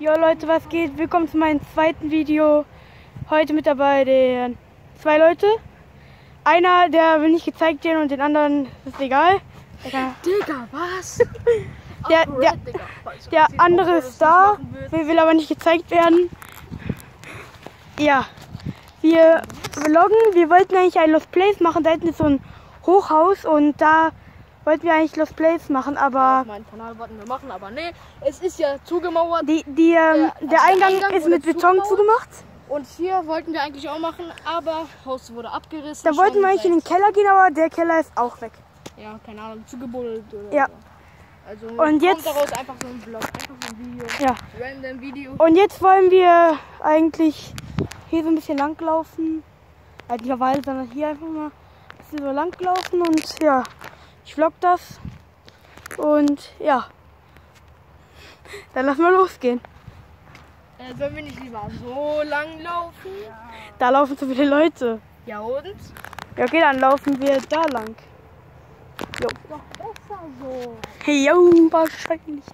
Jo Leute, was geht? Willkommen zu meinem zweiten Video. Heute mit dabei den zwei Leute. Einer, der will nicht gezeigt werden und den anderen ist egal. Digga, was? Der andere ist da, will aber nicht gezeigt werden. Ja, wir vloggen. Wir wollten eigentlich ein Lost Place machen. Da hinten ist so ein Hochhaus und da wollten wir eigentlich Lost Place machen, aber Auf meinen Kanal wollten wir machen, aber nee, es ist ja zugemauert. der Eingang ist mit Beton zugemacht. Und hier wollten wir eigentlich auch machen, aber Haus wurde abgerissen. Da wollten wir eigentlich in den Keller gehen, aber der Keller ist auch weg. Ja, keine Ahnung, zugebuddelt oder ja. so. Also und jetzt daraus einfach so ein Vlog, einfach so ein Video. Ja. Random Video. Und jetzt wollen wir eigentlich hier so ein bisschen lang laufen. Halt nicht auf Weile, sondern hier einfach mal ein bisschen so lang laufen und ja, ich vlog das. Und ja, dann lass mal losgehen. Sollen wir nicht lieber so lang laufen? Ja. Da laufen so viele Leute. Ja und? Ja okay, dann laufen wir da lang. Jo. Doch besser so. Hey, yo, wahrscheinlich.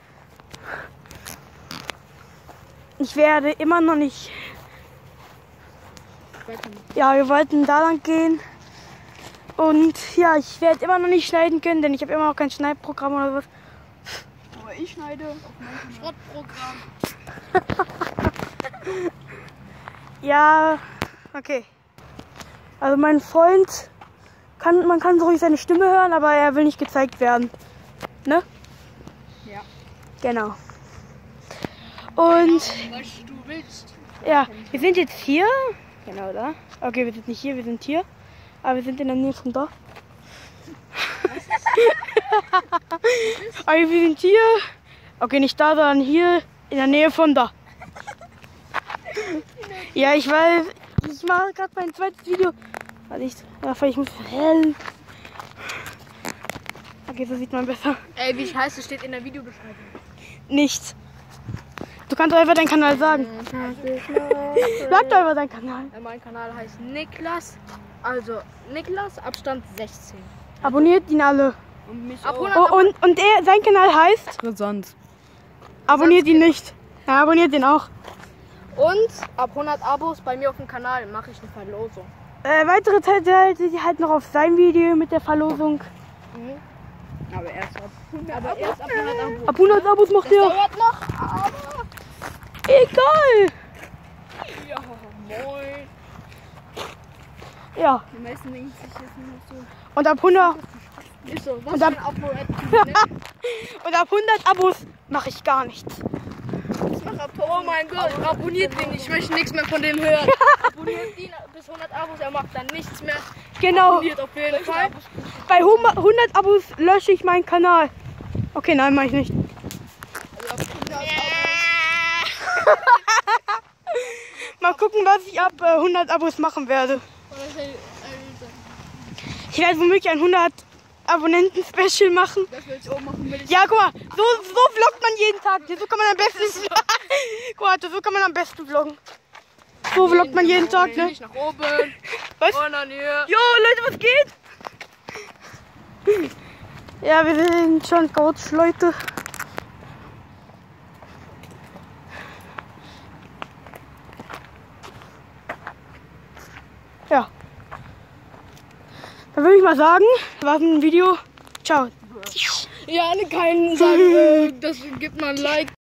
Ich werde immer noch nicht. Ja, wir wollten da lang gehen. Und ja, ich werde immer noch nicht schneiden können, denn ich habe immer noch kein Schneidprogramm oder was. Aber ich schneide auf meinem Schrottprogramm. Ja, okay. Also mein Freund, man kann so ruhig seine Stimme hören, aber er will nicht gezeigt werden. Ne? Ja. Genau. Und Was du willst. ja, wir sind jetzt hier. Genau da. Okay, wir sind nicht hier, wir sind hier. Aber wir sind in der Nähe vom Dorf. Aber wir sind hier. Okay, nicht da, sondern hier in der Nähe von da. Ja, ich weiß. Ich mache gerade mein zweites Video. Weil ich muss hell. Okay, so sieht man besser. Ey, wie heißt es? Steht in der Videobeschreibung. Nichts. Du kannst einfach deinen Kanal sagen. Sag doch einfach deinen Kanal. Mein Kanal heißt Niklas. Also Niklas, Abstand 16. Abonniert ihn alle. Und mich Oh, und sein Kanal heißt? Rasant. Abonniert ihn nicht. Ja, abonniert ihn auch. Und ab 100 Abos bei mir auf dem Kanal mache ich eine Verlosung. Weitere Teile seht ihr halt noch auf sein Video mit der Verlosung. Mhm. Aber erst ab 100 Abos. Ab 100 Abos macht Das ihr. dauert noch, aber... Egal. Ja, moin. Ja. Die meisten denken sich jetzt nur so... Und ab 100, Ist so, was Und für ab- ein Abo ne? und ab 100 Abos mache ich gar nichts. Oh mein Gott, abonniert den, ich möchte nichts mehr von dem hören. Abonniert ihn bis 100 Abos, er macht dann nichts mehr. Genau. Abonniert auf jeden Fall. Bei 100 Abos lösche ich meinen Kanal. Okay, nein, mache ich nicht. Mal gucken, was ich ab 100 Abos machen werde. Ich werde womöglich ein 100 Abonnenten-Special machen. Das will ich auch machen, will ich. Ja, guck mal, so vloggt man jeden Tag. So kann man am besten. Guck mal, so kann man am besten vloggen. So vloggt man jeden Tag, ne? Nicht nach oben. Was? Und dann hier. Jo, Leute, was geht? Ja, wir sind schon Couch, Leute. Ja. Dann würde ich mal sagen, war ein Video. Ciao. Ja, keinen sagen, das gibt mal ein Like.